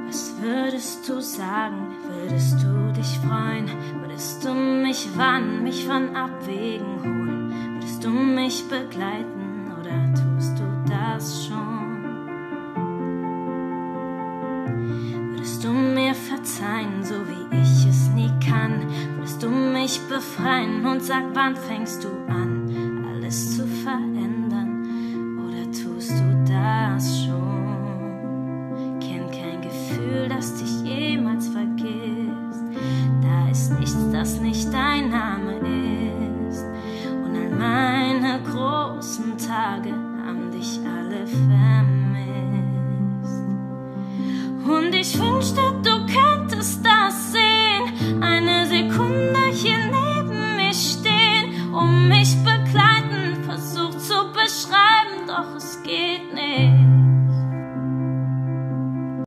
Was würdest du sagen? Würdest du dich freuen? Würdest du mich wann, mich von Abwegen holen? Würdest du mich begleiten oder tust du das schon? Würdest du mir verzeihen, so wie ich es nie kann? Würdest du mich befreien und sag, wann fängst du an, alles zu verändern? Oder tust du das schon? Kenn kein Gefühl, das dich jemals vergisst. Da ist nichts, das nicht dein Name ist. Und all meine großen Tage haben dich alle vermisst. Und ich wünschte, du